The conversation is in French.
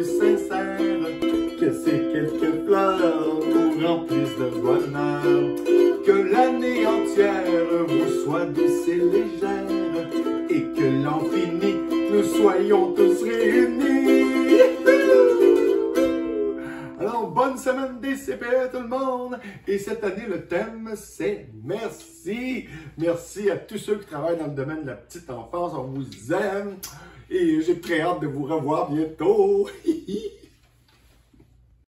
plus sincère, que ces quelques fleurs nous remplissent de bonheur. Que l'année entière vous soit douce et légère, et que l'an fini, nous soyons tous réunis. Alors, bonne semaine des CPE tout le monde! Et cette année, le thème, c'est merci! Merci à tous ceux qui travaillent dans le domaine de la petite enfance, on vous aime! Et j'ai très hâte de vous revoir bientôt!